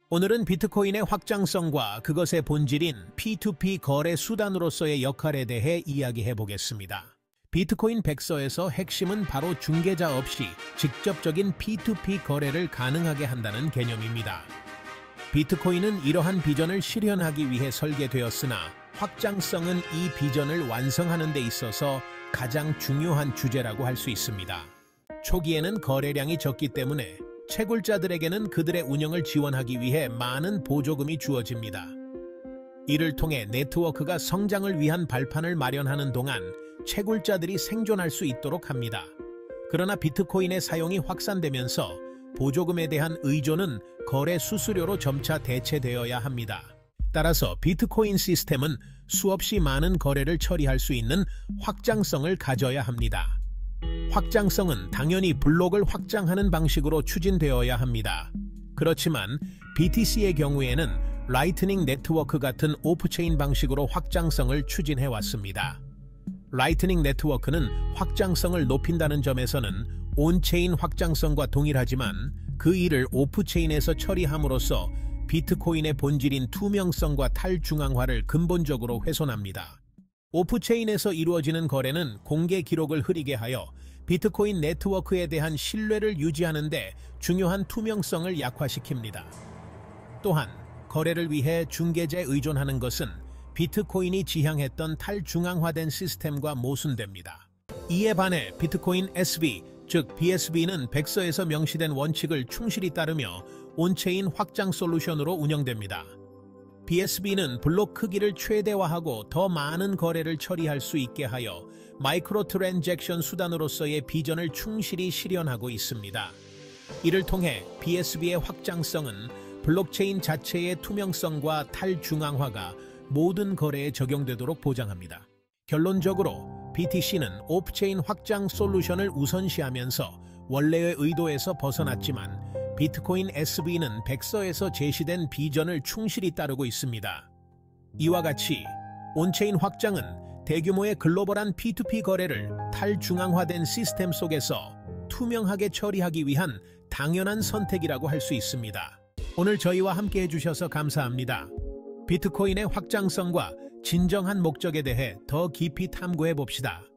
오늘은 비트코인의 확장성과 그것의 본질인 P2P 거래 수단으로서의 역할에 대해 이야기해 보겠습니다. 비트코인 백서에서 핵심은 바로 중개자 없이 직접적인 P2P 거래를 가능하게 한다는 개념입니다. 비트코인은 이러한 비전을 실현하기 위해 설계되었으나 확장성은 이 비전을 완성하는 데 있어서 가장 중요한 주제라고 할 수 있습니다. 초기에는 거래량이 적기 때문에 채굴자들에게는 그들의 운영을 지원하기 위해 많은 보조금이 주어집니다. 이를 통해 네트워크가 성장을 위한 발판을 마련하는 동안 채굴자들이 생존할 수 있도록 합니다. 그러나 비트코인의 사용이 확산되면서 보조금에 대한 의존은 거래 수수료로 점차 대체되어야 합니다. 따라서 비트코인 시스템은 수없이 많은 거래를 처리할 수 있는 확장성을 가져야 합니다. 확장성은 당연히 블록을 확장하는 방식으로 추진되어야 합니다. 그렇지만 BTC의 경우에는 라이트닝 네트워크 같은 오프체인 방식으로 확장성을 추진해왔습니다. 라이트닝 네트워크는 확장성을 높인다는 점에서는 온체인 확장성과 동일하지만 그 일을 오프체인에서 처리함으로써 비트코인의 본질인 투명성과 탈중앙화를 근본적으로 훼손합니다. 오프체인에서 이루어지는 거래는 공개 기록을 흐리게 하여 비트코인 네트워크에 대한 신뢰를 유지하는 데 중요한 투명성을 약화시킵니다. 또한 거래를 위해 중개자에 의존하는 것은 비트코인이 지향했던 탈중앙화된 시스템과 모순됩니다. 이에 반해 비트코인 SV, 즉 BSB는 백서에서 명시된 원칙을 충실히 따르며 온체인 확장 솔루션으로 운영됩니다. BSB는 블록 크기를 최대화하고 더 많은 거래를 처리할 수 있게 하여 마이크로 트랜잭션 수단으로서의 비전을 충실히 실현하고 있습니다. 이를 통해 BSB의 확장성은 블록체인 자체의 투명성과 탈중앙화가 모든 거래에 적용되도록 보장합니다. 결론적으로 BTC는 오프체인 확장 솔루션을 우선시하면서 원래의 의도에서 벗어났지만 비트코인 SB는 백서에서 제시된 비전을 충실히 따르고 있습니다. 이와 같이 온체인 확장은 대규모의 글로벌한 P2P 거래를 탈중앙화된 시스템 속에서 투명하게 처리하기 위한 당연한 선택이라고 할 수 있습니다. 오늘 저희와 함께 해주셔서 감사합니다. 비트코인의 확장성과 진정한 목적에 대해 더 깊이 탐구해 봅시다.